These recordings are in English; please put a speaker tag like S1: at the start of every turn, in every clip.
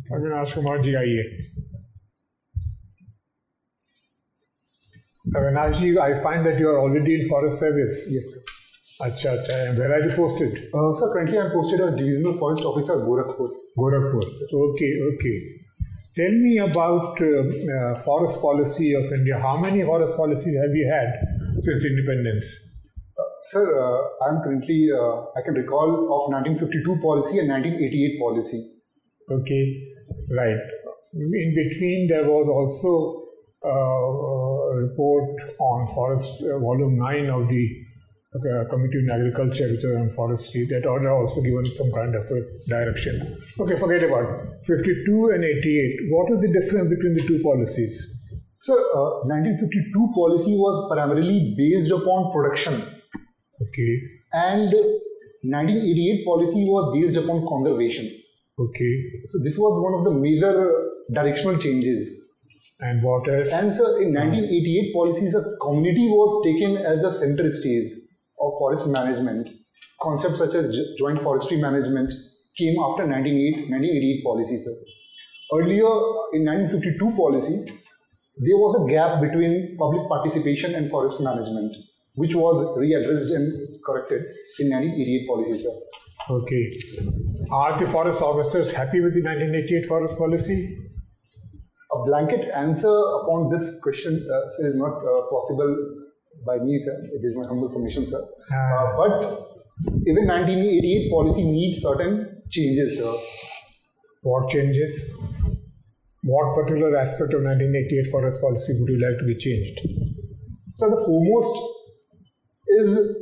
S1: अविनाश कुमार जी आइए. Avinash ji, I find that you are already in Forest Service.
S2: Yes, sir.
S1: अच्छा अच्छा. And where are you posted?
S2: Sir, currently I am posted as Divisional Forest Officer, Gorakhpur.
S1: Gorakhpur. Okay, okay. Tell me about forest policy of India. How many forest policies have you had since independence?
S2: Sir, I am currently, I can recall of 1952 policy and 1988 policy.
S1: Okay, right. In between there was also a report on forest, volume 9 of the Committee on Agriculture, which was on forestry, that order also given some kind of a direction. Okay, forget about it. 52 and 88. What is the difference between the two policies?
S2: So, 1952 policy was primarily based upon production.
S1: Okay.
S2: And 1988 policy was based upon conservation.
S1: Okay.
S2: So, this was one of the major directional changes.
S1: And what else?
S2: And so, in 1988 policies, the community was taken as the center stage of forest management. Concepts such as joint forestry management came after 1988 policy, sir. Earlier, in 1952 policy, there was a gap between public participation and forest management, which was readdressed and corrected in 1988 policy, sir.
S1: Okay. Are the forest officers happy with the 1988 forest policy?
S2: A blanket answer upon this question is not possible by me, sir. It is my humble submission, sir. But even 1988 policy needs certain changes, sir.
S1: What changes? What particular aspect of 1988 forest policy would you like to be changed?
S2: So the foremost is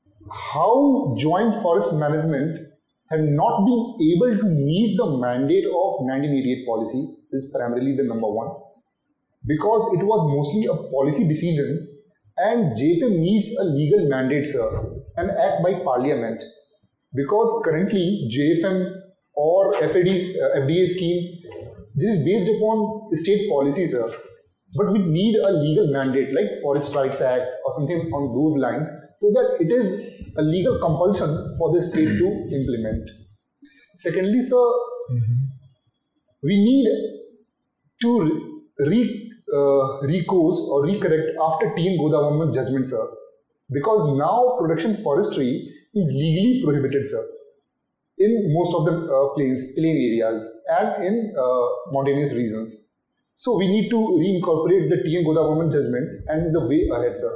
S2: how joint forest management had not been able to meet the mandate of 1988 policy is primarily the number one. Because it was mostly a policy decision and JFM needs a legal mandate, sir, an act by parliament. Because currently JFM or FDA scheme, this is based upon state policy, sir. But we need a legal mandate like Forest Rights Act or something on those lines so that it is a legal compulsion for the state to implement. Secondly, sir, we need to recourse or recorrect after TN Godavarman judgment, sir. Because now production forestry is legally prohibited, sir, in most of the plain areas and in mountainous regions. So we need to reincorporate the TN Godavarman judgment and the way ahead, sir.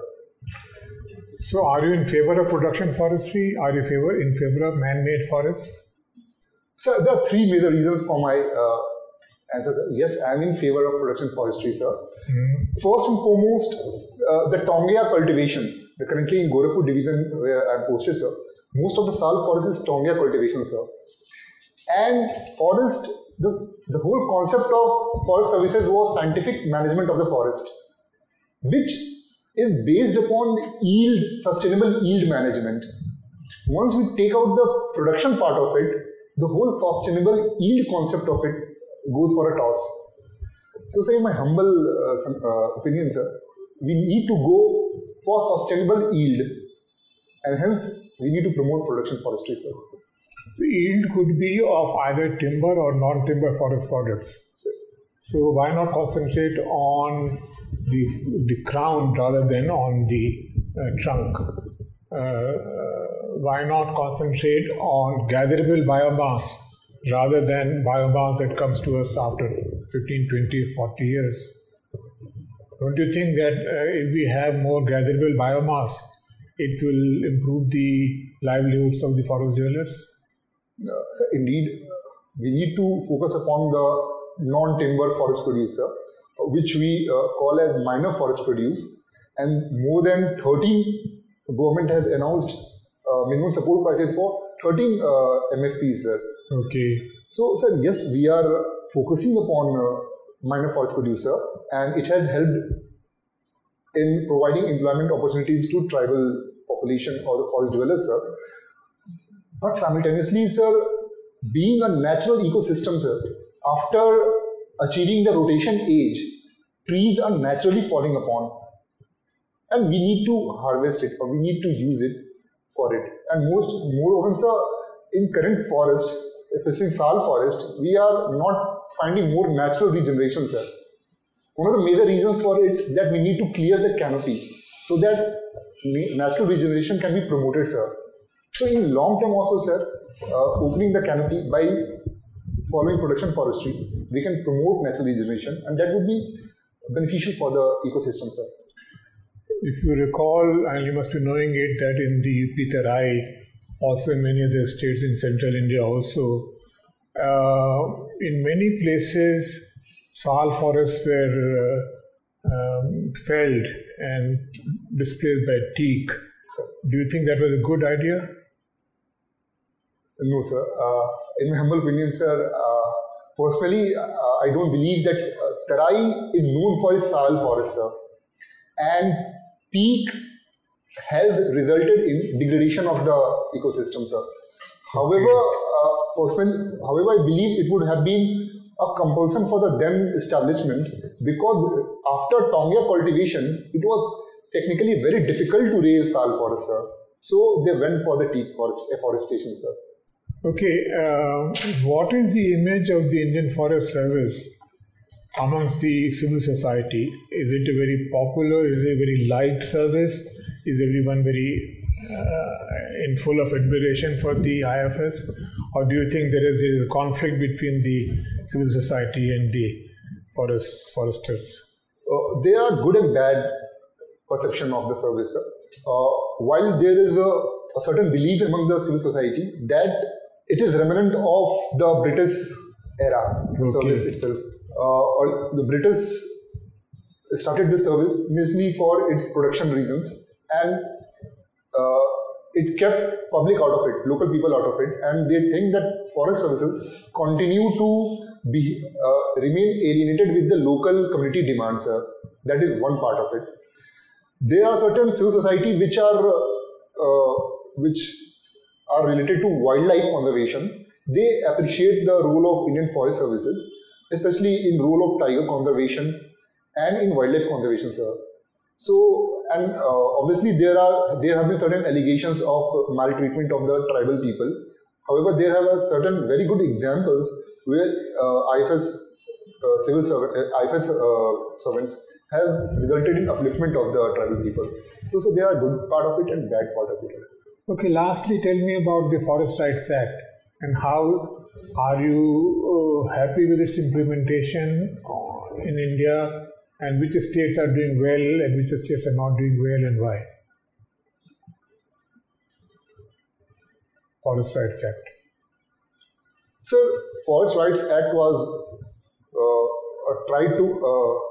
S1: So are you in favor of production forestry? Are you in favor of man-made forests?
S2: Sir, there are three major reasons for my answer, sir. Yes, I am in favor of production forestry, sir. First and foremost, the Tongia cultivation. Currently in Gorakhpur division where I am posted, sir, most of the sal forest is Tongia cultivation, sir. And forest, the whole concept of forest services was scientific management of the forest, which is based upon yield, sustainable yield management. Once we take out the production part of it, the whole sustainable yield concept of it goes for a toss. So, say in my humble opinion, sir, we need to go for sustainable yield, and hence we need to promote production forestry, sir.
S1: So yield could be of either timber or non-timber forest products. So why not concentrate on the crown rather than on the trunk? Why not concentrate on gatherable biomass rather than biomass that comes to us after 15, 20, 40 years? Don't you think that if we have more gatherable biomass, it will improve the livelihoods of the forest dwellers?
S2: So indeed, we need to focus upon the non-timber forest producer, which we call as minor forest produce, and more than 13, the government has announced minimum support prices for 13 MFPs, sir.
S1: Okay.
S2: So, sir, yes, we are focusing upon minor forest producer, and it has helped in providing employment opportunities to tribal population or the forest dwellers, sir. But simultaneously, sir, being a natural ecosystem, sir, after achieving the rotation age, trees are naturally falling upon. And we need to harvest it, or we need to use it for it. And more often, sir, in current forest, especially sal forest, we are not finding more natural regeneration, sir. One of the major reasons for it that we need to clear the canopy so that natural regeneration can be promoted, sir. So in long term also, sir, opening the canopy by following production forestry, we can promote natural regeneration, and that would be beneficial for the ecosystem, sir.
S1: If you recall, and you must be knowing it, that in the UP Tarai, also in many other states in central India also, in many places, sal forests were felled and displaced by teak. Do you think that was a good idea?
S2: No, sir. In my humble opinion, sir, personally, I don't believe that Tarai is known for its sal forest, sir. And teak has resulted in degradation of the ecosystem, sir. However, I believe it would have been a compulsion for the then establishment, because after Tongia cultivation, it was technically very difficult to raise sal forest, sir. So they went for the teak afforestation, sir.
S1: Okay, what is the image of the Indian Forest Service amongst the civil society? Is it a very popular, is it a very liked service? Is everyone very in full of admiration for the IFS? Or do you think there is a conflict between the civil society and the foresters?
S2: There are good and bad perception of the service, sir. While there is a certain belief among the civil society that it is remnant of the British era service itself. The British started this service mainly for its production reasons, and it kept public out of it, local people out of it, and they think that forest services continue to remain alienated with the local community demands, sir. That is one part of it. There are certain civil society which are related to wildlife conservation. They appreciate the role of Indian Forest Services, especially in role of tiger conservation and in wildlife conservation, sir. So, and obviously there have been certain allegations of maltreatment of the tribal people. However, there are certain very good examples where IFS servants have resulted in upliftment of the tribal people. So there are good part of it and bad part of it.
S1: Okay, lastly, tell me about the Forest Rights Act and how are you happy with its implementation in India, and which states are doing well and which states are not doing well, and why? Forest Rights Act.
S2: So, Forest Rights Act was tried to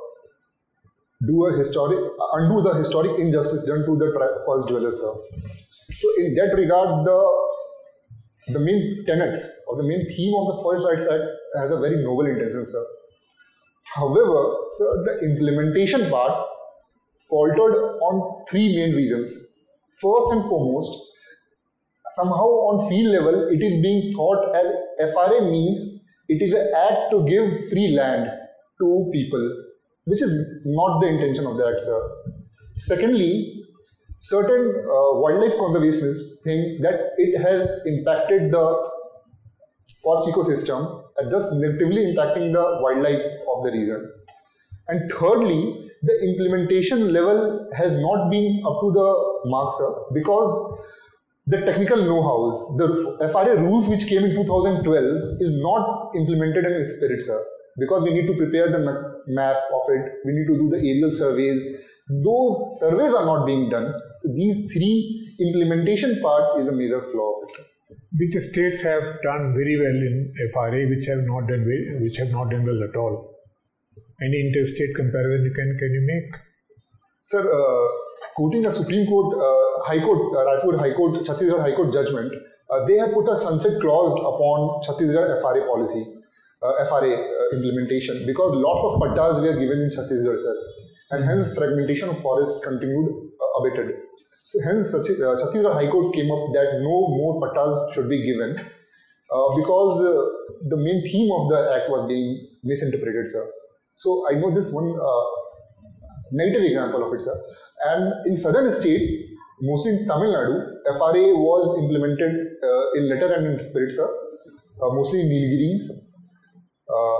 S2: undo the historic injustice done to the forest dwellers, sir. So, in that regard, the main tenets or the main theme of the Forest Rights Act has a very noble intention, sir. However, sir, the implementation part faltered on three main reasons. First and foremost, somehow on field level, it is being thought as FRA means it is an act to give free land to people, which is not the intention of the act, sir. Secondly, certain wildlife conservationists think that it has impacted the forest ecosystem and thus negatively impacting the wildlife of the region. And thirdly, the implementation level has not been up to the mark, sir, because the technical know-hows, the FRA rules which came in 2012 is not implemented in its spirit, sir, because we need to prepare the map of it, we need to do the aerial surveys. Those surveys are not being done. So these three implementation part is a major flaw of it, sir.
S1: Which states have done very well in FRA, which have not done well at all? Any interstate comparison can you make?
S2: Sir, quoting a Supreme Court, Raipur High Court, Chhattisgarh High Court judgment, they have put a sunset clause upon Chhattisgarh FRA policy, FRA implementation, because lots of pattas were given in Chhattisgarh, sir, and hence fragmentation of forest continued abated. So hence Chhattisgarh High Court came up that no more pattas should be given because the main theme of the act was being misinterpreted, sir. So I know this one negative example of it, sir. And in southern states, mostly in Tamil Nadu, FRA was implemented in letter and in spirit, sir. Mostly in Nilgiris,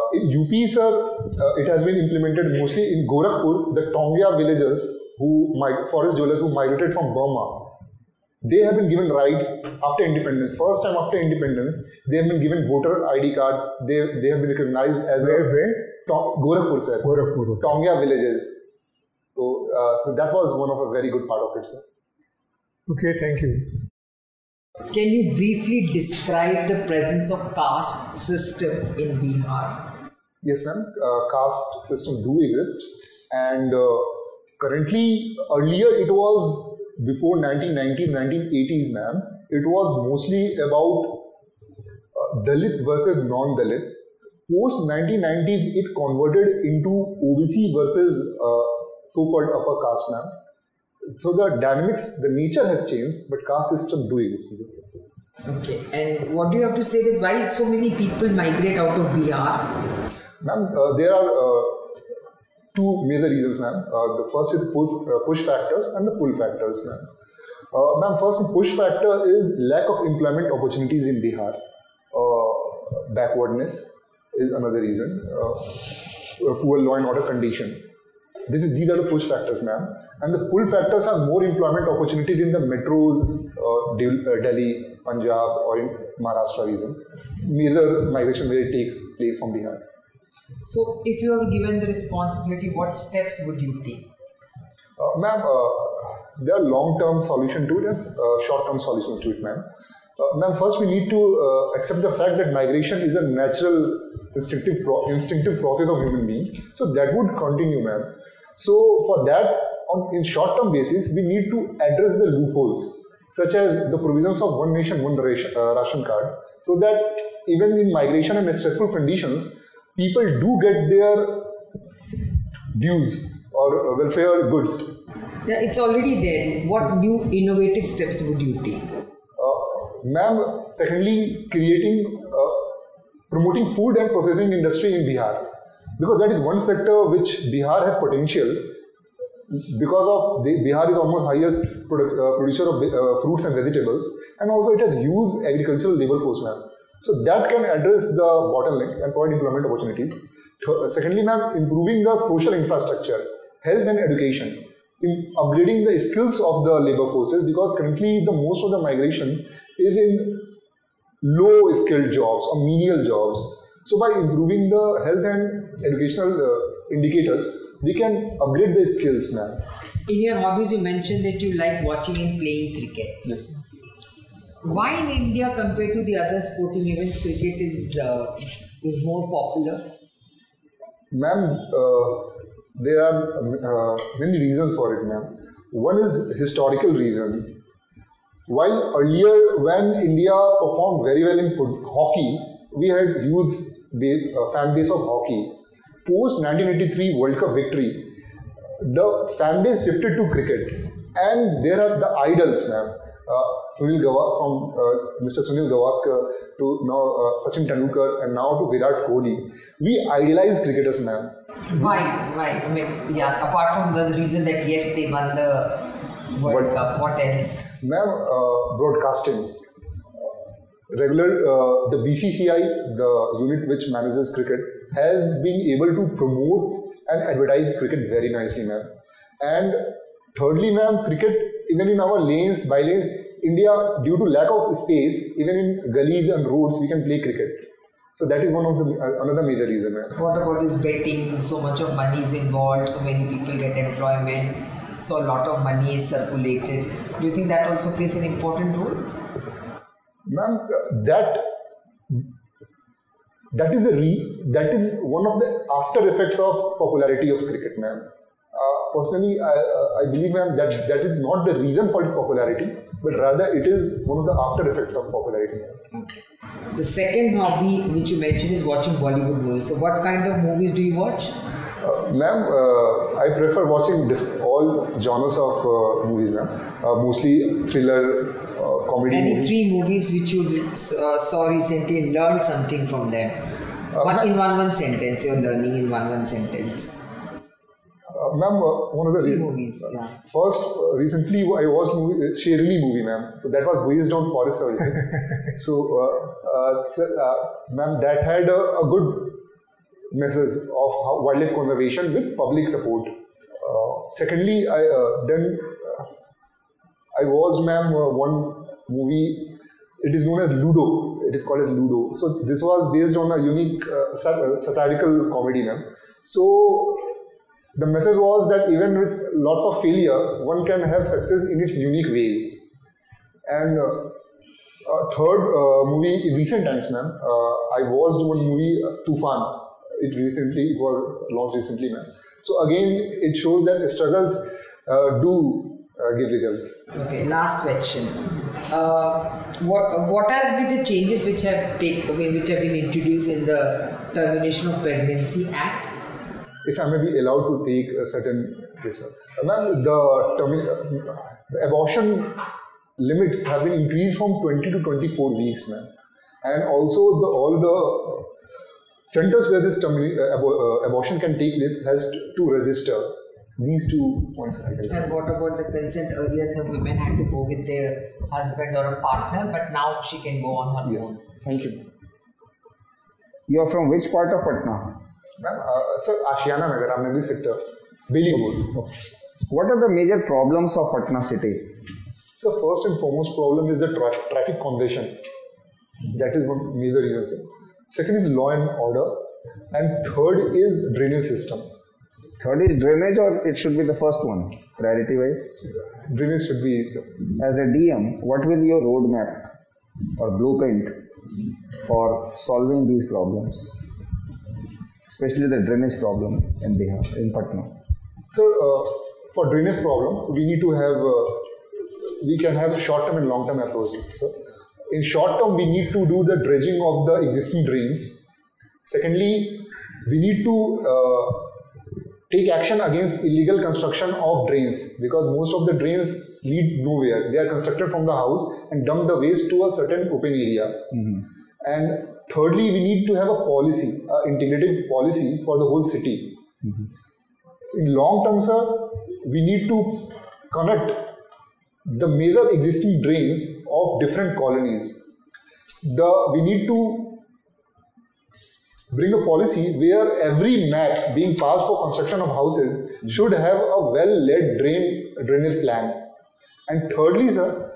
S2: In UP, sir, it has been implemented mostly in Gorakhpur. The Tongya villagers, forest dwellers who migrated from Burma, they have been given rights after independence. First time after independence, they have been given voter ID card. They have been recognized as Gorakhpur, sir.
S1: Gorakhpur.
S2: Tongya villages. So that was one of a very good part of it, sir.
S1: Okay, thank you.
S3: Can you briefly describe the presence of caste system in Bihar?
S2: Yes, ma'am. Caste system do exist, and currently, earlier it was before 1990s, 1980s, ma'am. It was mostly about Dalit versus non-Dalit. Post 1990s, it converted into OBC versus so-called upper caste, ma'am. So the dynamics, the nature has changed, but caste system do exist.
S3: Okay, and what do you have to say that why so many people migrate out of Bihar?
S2: Ma'am, there are two major reasons, ma'am. The first is push factors and the pull factors, ma'am. Ma'am, first push factor is lack of employment opportunities in Bihar. Backwardness is another reason. Poor law and order condition. These are the push factors, ma'am. And the pull factors are more employment opportunities in the metros, Delhi, Punjab, or in Maharashtra regions. Major migration where it takes place from Bihar.
S3: So, if you are given the responsibility, what steps would you take?
S2: Ma'am, there are long-term solutions to it and short-term solutions to it, ma'am. Ma'am, first we need to accept the fact that migration is a natural, instinctive process of human being. So that would continue, ma'am. So for that, in short-term basis, we need to address the loopholes, such as the provisions of one nation, one ration card, so that even in migration and stressful conditions, people do get their dues or welfare goods.
S3: Yeah, it's already there. What new innovative steps would you take?
S2: Ma'am, secondly, promoting food and processing industry in Bihar, because that is one sector which Bihar has potential. Because of Bihar is almost highest producer of fruits and vegetables, and also it has huge agricultural labor force, ma'am. So that can address the bottleneck and provide employment opportunities. Secondly, ma'am, improving the social infrastructure, health and education, in upgrading the skills of the labor forces, because currently the most of the migration is in low skilled jobs or menial jobs. So by improving the health and educational indicators, we can upgrade the skills, ma'am.
S3: In your hobbies, you mentioned that you like watching and playing cricket.
S2: Yes.
S3: Why in India, compared to the other sporting events, cricket is more popular?
S2: Ma'am, there are many reasons for it, ma'am. One is historical reason. While earlier, when India performed very well in hockey, we had huge fan base of hockey. Post 1983 World Cup victory, the fan base shifted to cricket, and there are the idols, ma'am. From Mr. Sunil Gavaskar to now Sachin Tendulkar and now to Virat Kohli. We idolize cricketers, ma'am.
S3: Why? I mean, yeah, apart from the reason that yes, they won the World Cup, what else?
S2: Ma'am, broadcasting. The BCCI, the unit which manages cricket, has been able to promote and advertise cricket very nicely, ma'am. And thirdly, ma'am, cricket, even in our lanes, by lanes, India, due to lack of space, even in gullies and roads, we can play cricket. So that is one of the another major reason, ma'am.
S3: What about this betting? So much of money is involved, so many people get employment, so a lot of money is circulated. Do you think that also plays an important role?
S2: Ma'am, that is one of the after effects of popularity of cricket, ma'am. Personally, I believe, ma'am, that is not the reason for its popularity, but rather it is one of the after effects of popularity.
S3: Okay. The second hobby which you mentioned is watching Bollywood movies. So what kind of movies do you watch?
S2: Ma'am, I prefer watching all genres of movies, ma'am. Mostly thriller, comedy.
S3: Any three movies which you saw recently and learned something from them? In one sentence, you're learning in one sentence.
S2: Ma'am, one of the
S3: movies. Yeah.
S2: First, recently I watched Sherali movie, ma'am. So that was based on forest services. So, ma'am, that had a good measures of wildlife conservation with public support. Secondly, I watched, ma'am, one movie. It is known as Ludo. It is called as Ludo. So this was based on a unique satirical comedy, ma'am. So the message was that even with lots of failure, one can have success in its unique ways. And third movie in recent times, ma'am, I watched one movie, Tufan. It was launched recently, ma'am. So again, it shows that struggles do give results.
S3: Okay, last question. What are the changes which have been introduced in the Termination of Pregnancy Act?
S2: If I may be allowed to take a certain this, ma'am, the abortion limits have been increased from 20 to 24 weeks, ma'am, and also all the centers where this abortion can take place has to register. These 2 points I can.
S3: And what about the consent? Earlier, the women had to go with their husband or a partner, but now she can go on her own.
S2: Thank you.
S4: You are from which part of Patna?
S2: Ma'am, sir, Ashiana Nagar, Amnadi sector, Bailey Road.
S4: What are the major problems of Patna city?
S2: So first and foremost problem is the traffic congestion. That is one major reason, sir. Second is law and order, and third is drainage system.
S4: Third is drainage, or it should be the first one, priority wise?
S2: Drainage should be.
S4: As a DM, what will be your roadmap or blueprint for solving these problems, especially the drainage problem in Bihar, in Patna?
S2: So for drainage problem, we need to have, we can have short-term and long-term approach. So in short term, we need to do the dredging of the existing drains. Secondly, we need to take action against illegal construction of drains, because most of the drains lead nowhere. They are constructed from the house and dump the waste to a certain open area. And thirdly, we need to have a policy, integrated policy for the whole city. In long term, sir, we need to connect the major existing drains of different colonies. We need to bring a policy where every map being passed for construction of houses should have a well-led drainage plan. And thirdly, sir,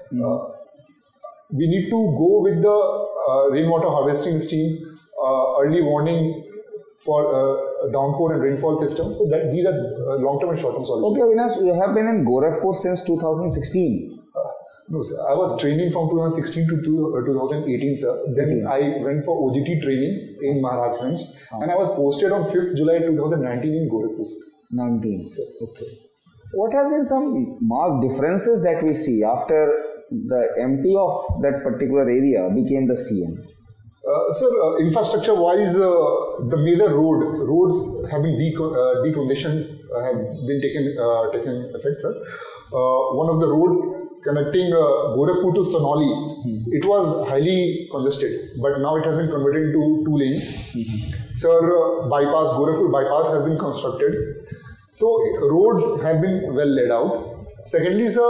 S2: we need to go with the rainwater harvesting scheme, early warning for downpour and rainfall system. So that these are long-term and short-term solutions.
S4: Okay, Avinash, you have been in Gorakhpur since 2016.
S2: No, sir. I was training from 2016 to 2018, sir. Then I went for OGT training in Maharashtra, and I was posted on 5th July 2019 in Gorakhpur.
S4: 19. Sir. Okay. What has been some marked differences that we see after the MP of that particular area became the CM?
S2: Sir, infrastructure-wise, the major roads have been decongestion have been taken effect, sir. One of the road connecting Gorakhpur to Sonali, it was highly congested, but now it has been converted into 2 lanes. Sir, Gorakhpur bypass has been constructed. So roads have been well laid out. Secondly, sir,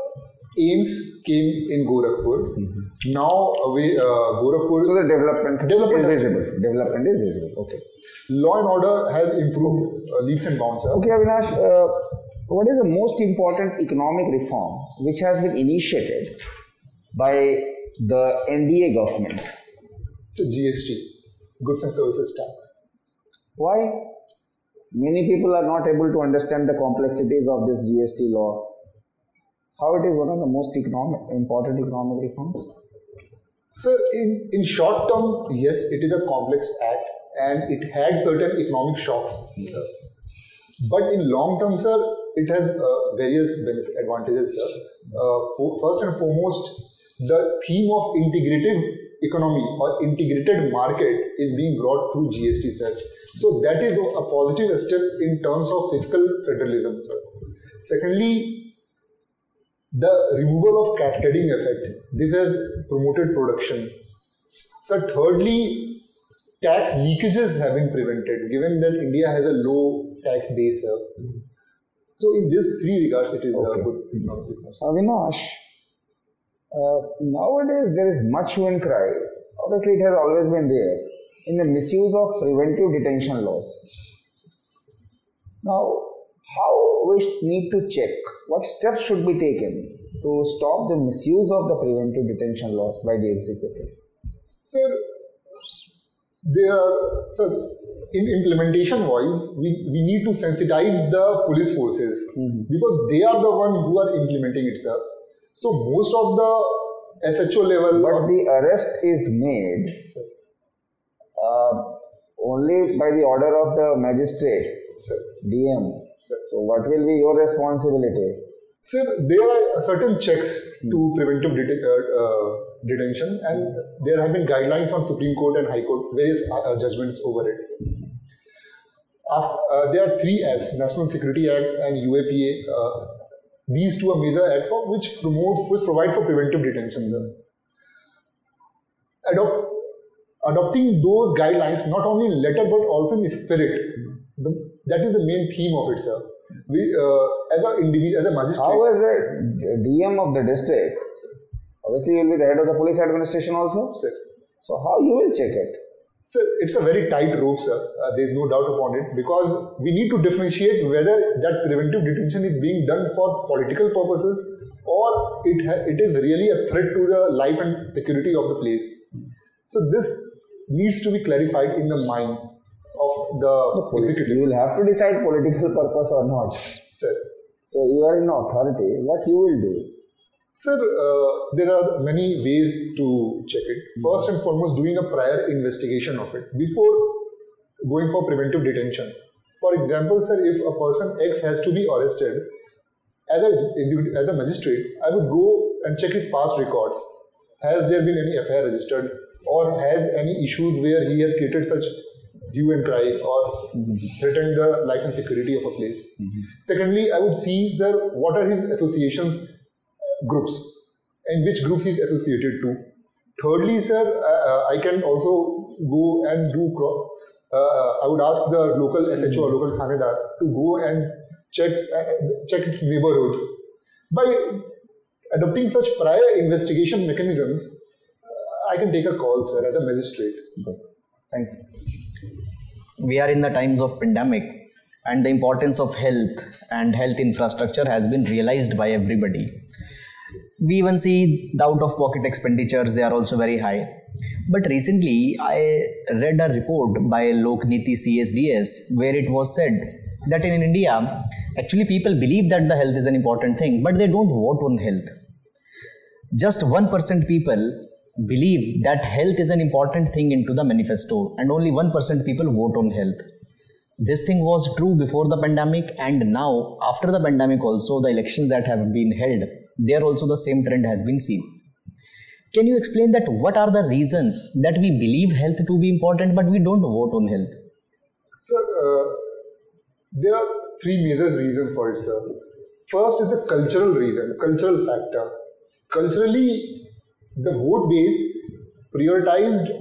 S2: AIIMS came in Gorakhpur. Now Gorakhpur.
S4: So the development is visible. Development is visible. Okay.
S2: Law and order has improved leaps and bounds, sir.
S4: Okay, Avinash. What is the most important economic reform which has been initiated by the NDA government?
S2: So GST, Goods and Services Tax.
S4: Why? Many people are not able to understand the complexities of this GST law. How it is one of the most important economic reforms?
S2: Sir, in short term, yes, it is a complex act and it had certain economic shocks. But in long term, sir, it has various advantages, sir. First and foremost, the theme of integrative economy or integrated market is being brought through GST, sir. So that is a positive step in terms of fiscal federalism, sir. Secondly, the removal of cascading effect. This has promoted production. So thirdly, tax leakages have been prevented, given that India has a low tax base, sir. So in these 3 regards, it is a good economic reform.
S4: Avinash, nowadays there is much hue and cry. Obviously, it has always been there in the misuse of preventive detention laws. Now, how we need to check, what steps should be taken to stop the misuse of the preventive detention laws by the executive?
S2: Sir, in implementation wise, we need to sensitize the police forces because they are the one who are implementing it, sir. So most of the SHO level...
S4: But the arrest is made only by the order of the magistrate, DM. So what will be your responsibility?
S2: Sir, there are certain checks to preventive detention, and there have been guidelines on Supreme Court and High Court, various judgments over it. There are 3 acts, National Security Act and UAPA. These two are major acts which provide for preventive detention. Sir. Adopting those guidelines not only in letter but also in spirit. That is the main theme of it, sir. We, as a magistrate.
S4: How is a DM of the district? Obviously, you will be the head of the police administration also.
S2: Sir.
S4: So how you will check it?
S2: Sir, it's a very tight rope, sir. There is no doubt upon it, because we need to differentiate whether that preventive detention is being done for political purposes or it is really a threat to the life and security of the place. So this needs to be clarified in the mind of the executive.
S4: You will have to decide political purpose or not.
S2: Sir.
S4: So you are in authority. What you will do?
S2: Sir, there are many ways to check it. First and foremost, doing a prior investigation of it before going for preventive detention. For example, sir, if a person X has to be arrested, as a magistrate, I would go and check his past records. Has there been any FIR registered, or has any issues where he has created such hue and cry or threatened the life and security of a place. Secondly, I would see, sir, what are his associations, groups, and which groups he is associated to. Thirdly, sir, I can also go and do I would ask the local SHO or local Thanedar to go and check its neighborhoods. By adopting such prior investigation mechanisms, I can take a call, sir, as a magistrate.
S4: Thank you.
S5: We are in the times of pandemic, and the importance of health and health infrastructure has been realized by everybody. We even see the out-of-pocket expenditures, they are also very high. But recently, I read a report by Lokniti CSDS where it was said that in India, actually people believe that the health is an important thing, but they don't vote on health. Just 1% people believe that health is an important thing into the manifesto, and only 1% people vote on health. This thing was true before the pandemic, and now after the pandemic also, the elections that have been held, there also the same trend has been seen. Can you explain that what are the reasons that we believe health to be important but we don't vote on health?
S2: Sir, there are 3 major reasons for it, sir. First is the cultural reason, cultural factor. Culturally, the vote base prioritized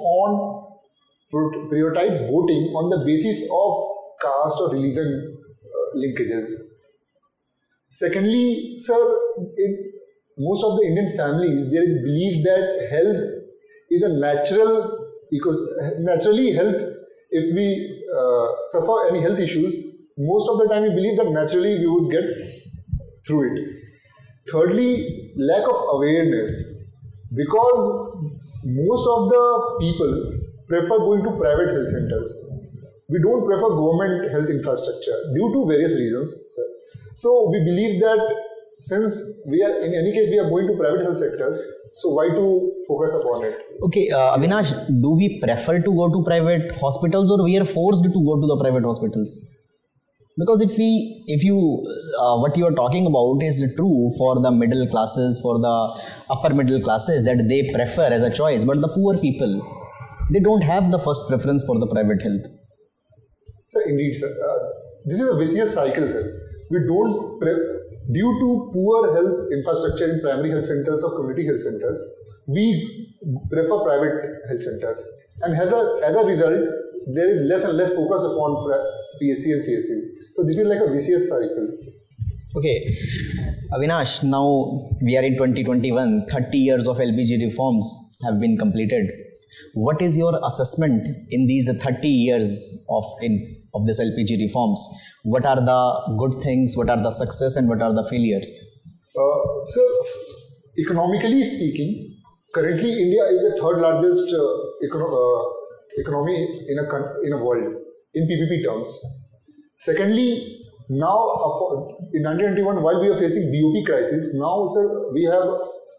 S2: voting on the basis of caste or religion linkages. Secondly, sir, in most of the Indian families, there is belief that health is a natural, because naturally health, if we suffer any health issues, most of the time we believe that naturally we would get through it. Thirdly, lack of awareness, because most of the people prefer going to private health centers. We don't prefer government health infrastructure due to various reasons, sir. So we believe that since we are, in any case, we are going to private health sectors, so why to focus upon it?
S5: Okay, Avinash, do we prefer to go to private hospitals or we are forced to go to the private hospitals? Because if you what you are talking about is true for the middle classes, for the upper middle classes, that they prefer as a choice, but the poor people, they don't have the first preference for the private health.
S2: Sir, indeed, sir. This is a vicious cycle, sir. We don't, due to poor health infrastructure in primary health centers or community health centers, we prefer private health centers. And as a result, there is less and less focus upon PSC and CSC. So this is like a vicious cycle.
S5: Okay, Avinash, now we are in 2021, 30 years of LPG reforms have been completed. what is your assessment in these 30 years of this LPG reforms? What are the good things, what are the success, and what are the failures?
S2: So, economically speaking, currently India is the third largest economy in a world in PPP terms. Secondly, now in 1991, while we are facing BOP crisis, now sir, we have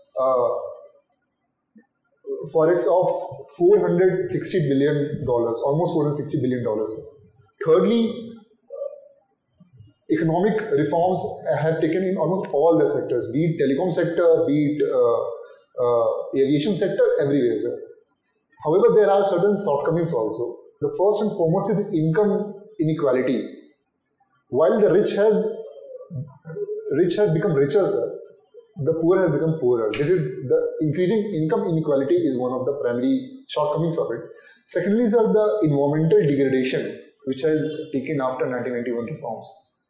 S2: forex of $460 billion, almost $460 billion. Thirdly, economic reforms have taken in almost all the sectors, be it telecom sector, be it aviation sector, everywhere. Sir. However, there are certain shortcomings also. The first and foremost is income inequality. While the rich has become richer, sir, the poor has become poorer. This is the increasing income inequality is one of the primary shortcomings of it. Secondly, sir, the environmental degradation which has taken after 1991 reforms.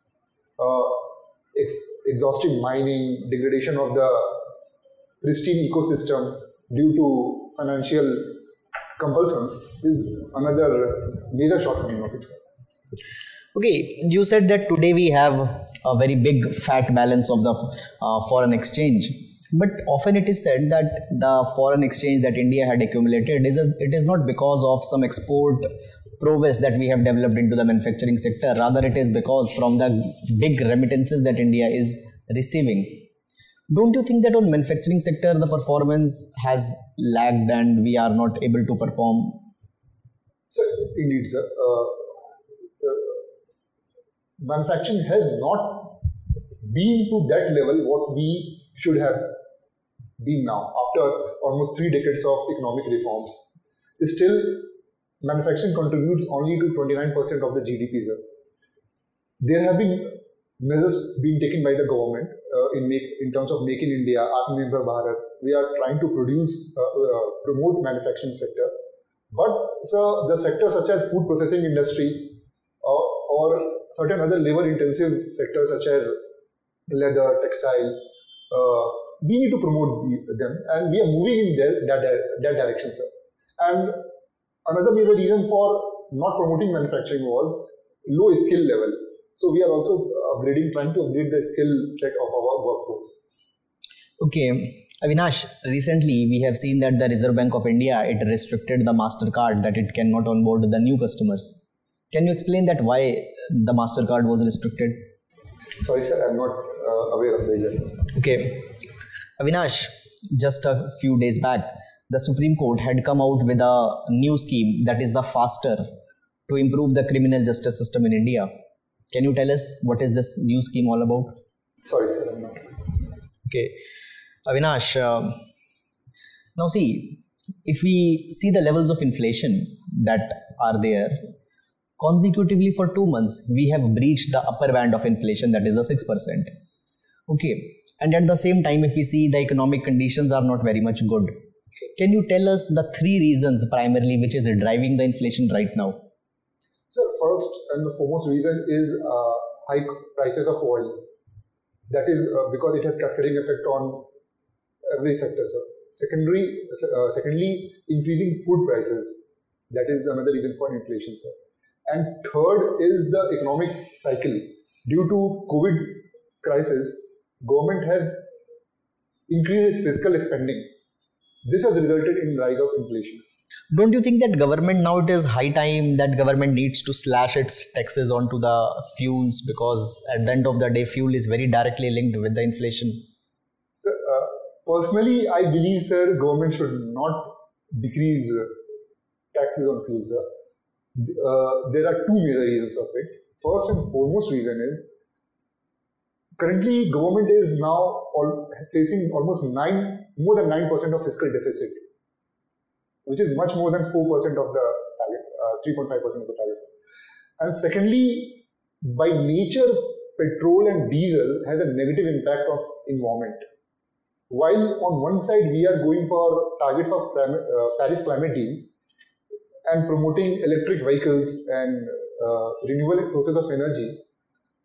S2: Exhaustive mining, degradation of the pristine ecosystem due to financial compulsions is another major shortcoming of it, sir.
S5: Okay, you said that today we have a very big fat balance of the foreign exchange, but often it is said that the foreign exchange that India had accumulated it is not because of some export prowess that we have developed into the manufacturing sector. Rather, it is because from the big remittances that India is receiving. Don't you think that on manufacturing sector the performance has lagged and we are not able to perform?
S2: Sir, indeed, sir. Manufacturing has not been to that level what we should have been now after almost 3 decades of economic reforms. Still, manufacturing contributes only to 29% of the GDP. Sir. There have been measures being taken by the government in terms of Make in India, Atmanirbhar Bharat. We are trying to promote manufacturing sector. But sir, the sectors such as food processing industry or certain other labor-intensive sectors such as leather, textile, we need to promote them, and we are moving in that direction, sir. And another major reason for not promoting manufacturing was low skill level. So we are also trying to upgrade the skill set of our workforce.
S5: Okay, Avinash, recently we have seen that the Reserve Bank of India, it restricted the MasterCard, that it cannot onboard the new customers. Can you explain that why the MasterCard was restricted?
S2: Sorry, sir, I'm not aware of the.
S5: Okay. Avinash, just a few days back, the Supreme Court had come out with a new scheme that is the FASTER to improve the criminal justice system in India. Can you tell us what is this new scheme all about?
S2: Sorry, sir, I'm not.
S5: Okay. Avinash, now see, if we see the levels of inflation that are there, consecutively for 2 months, we have breached the upper band of inflation, that is a 6%. Okay. And at the same time, if we see the economic conditions are not very much good. Can you tell us the 3 reasons primarily which is driving the inflation right now?
S2: So first and the foremost reason is high prices of oil. That is because it has cascading effect on every sector, sir. Secondly, increasing food prices. That is another reason for inflation, sir. And third is the economic cycle. Due to COVID crisis, government has increased fiscal spending. This has resulted in rise of inflation.
S5: Don't you think that government now it is high time that government needs to slash its taxes onto the fuels, because at the end of the day fuel is very directly linked with the inflation?
S2: So, personally, I believe, sir, government should not decrease taxes on fuel, sir. There are 2 major reasons of it. First and foremost reason is currently government is now facing almost more than 9% of fiscal deficit, which is much more than 4% of the target, 3.5% of the target. And secondly, by nature, petrol and diesel has a negative impact of environment. While on one side we are going for target for Paris Climate Deal and promoting electric vehicles and renewable sources of energy,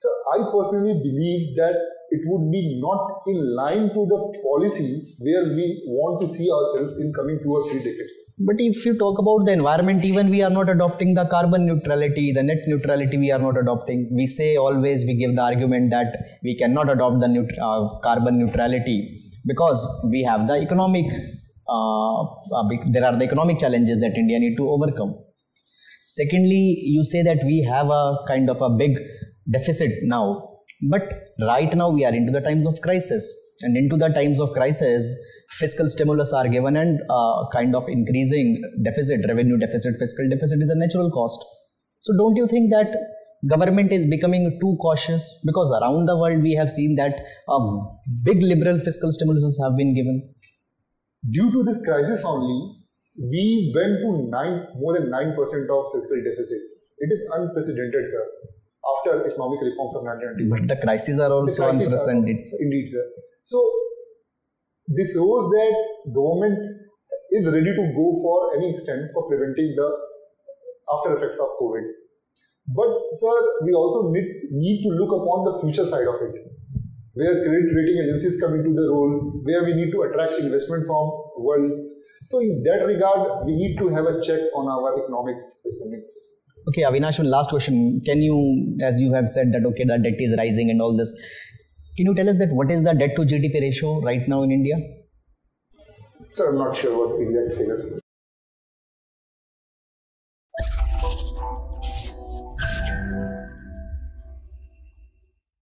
S2: So I personally believe that it would be not in line to the policy where we want to see ourselves in coming 2 or 3 decades.
S5: But if you talk about the environment, even we are not adopting the carbon neutrality, the net neutrality we are not adopting. We say always, we give the argument that we cannot adopt the carbon neutrality because we have the economic, there are the economic challenges that India need to overcome. Secondly, you say that we have a kind of a big deficit now. But right now we are into the times of crisis, and into the times of crisis, fiscal stimulus are given, and kind of increasing deficit, revenue deficit, fiscal deficit is a natural cost. So don't you think that government is becoming too cautious? Because around the world we have seen that big liberal fiscal stimuluses have been given.
S2: Due to this crisis only, we went to more than 9% of fiscal deficit. It is unprecedented, sir. After economic reforms of 1990.
S5: But the crises are also unprecedented.
S2: Indeed, sir. So, this shows that government is ready to go for any extent for preventing the after effects of COVID. But, sir, we also need to look upon the future side of it, where credit rating agencies come into the role, where we need to attract investment from world. So, in that regard, we need to have a check on our economic spending.
S5: Okay, Avinash, one last question. Can you, as you have said that, okay, the debt is rising and all this, can you tell us that what is the debt to GDP ratio right now in India?
S2: Sir, I'm not sure what the exact figures.